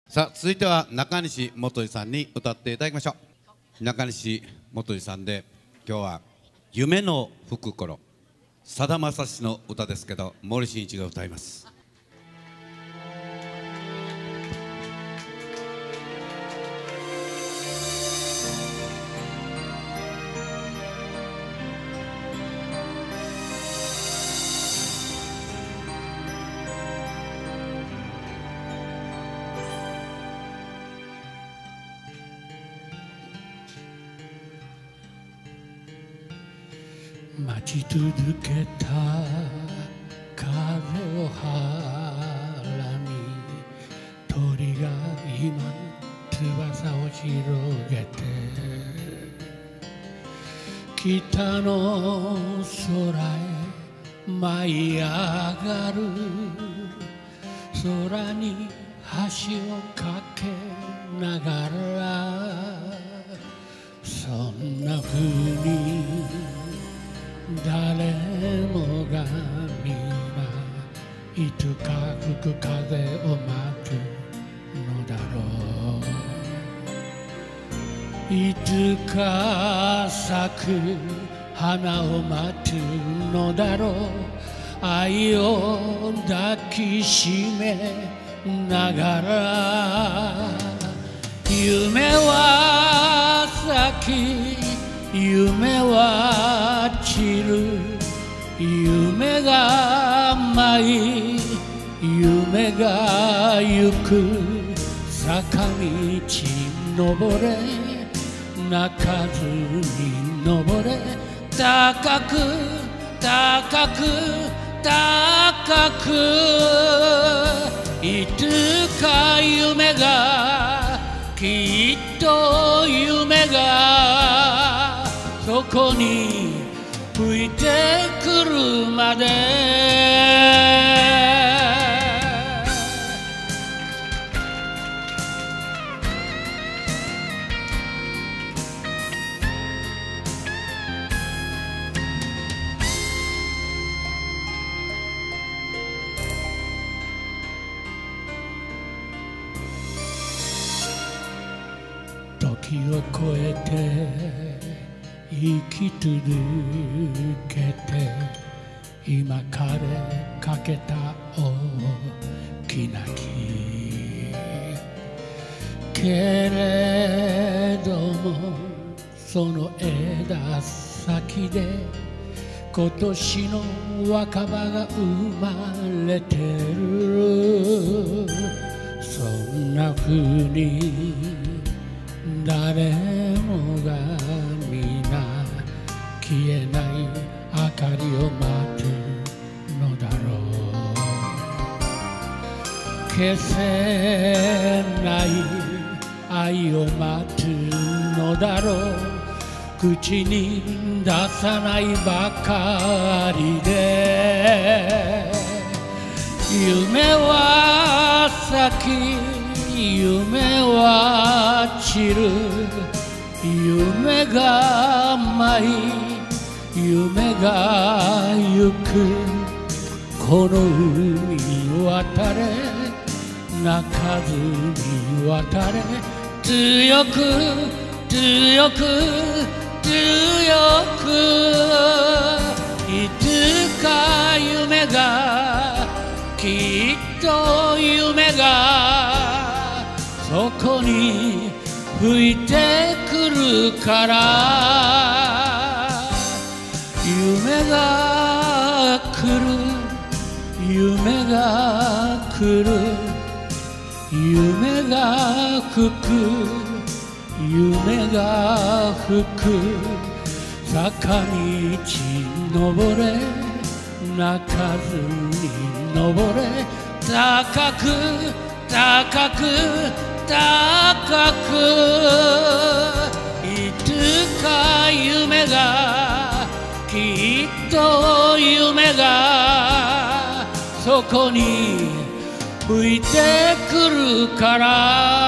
さあ続いては中西元治さんに歌っていただきましょう。中西元治さんで今日は「夢の吹く頃」、さだまさしの歌ですけど森進一が歌います。 待ち続けた風を腹に鳥が今翼を広げて北の空へ舞い上がる、空に橋を架けながらそんな風に誰もが皆いつか吹く風を待つのだろう、いつか咲く花を待つのだろう、愛を抱きしめながら夢は咲き夢は散る、夢が舞い夢が行く、坂道登れ泣かずに登れ、高く高く高く、いつか夢がきっと夢がそこに吹いてくるまで時を超えて生き続けて今枯れかけた大きな木、けれどもその枝先で今年の若葉が生まれてる、そんな風に誰もが皆消えない明かりを待つのだろう、消せない愛を待つのだろう、口に出さないばかりで夢は咲き夢は散る、夢が舞い夢が行く、この海渡れ泣かずに渡れ、強く強く強く、いつか夢がきっと夢がそこに吹いてくるから、夢が来る夢が来る夢が吹く夢が吹く、坂道登れ泣かずに登れ、高く高く高く、いつか夢がきっと夢がそこに吹いてくるから。